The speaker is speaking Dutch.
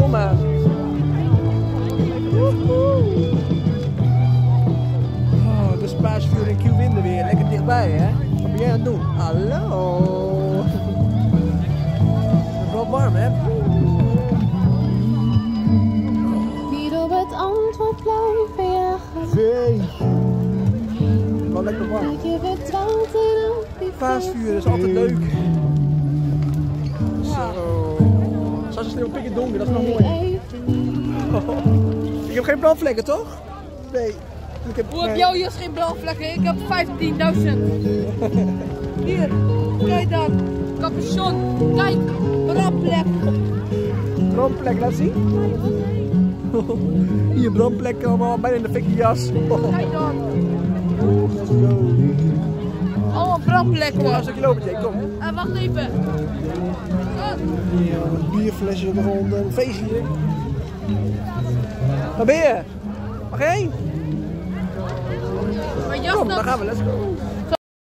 Godverdomme. Oh, de spaasvuur in Q-Winden weer. Lekker dichtbij, hè? Wat ben jij aan het doen? Hallo. Het is wel warm, hè? Niet op het antwoord blijven jagen. Zee. Wel lekker warm. Dat je verdwaalt in al die Paasvuur is altijd leuk. Zo. Zoals het in donker, dat is nog mooi. Ik heb geen brandvlekken, toch? Nee. Ik heb, Hoe heb jou juist geen blauwvlekken? Ik heb 15.000. Hier, kijk dan. Capuchon. Kijk, brandplek. Brandplek, laat zien. Hier, brandplek, allemaal bijna in de fikje jas. Kijk dan. Let's go. Allemaal brandplekken. Kom maar een stukje lopen, Jay, kom. En wacht even. Ja, bierflesje rond, een feestje hier. Waar ben je? Mag je heen? Maar jas Kom, dat. daar gaan we, let's go.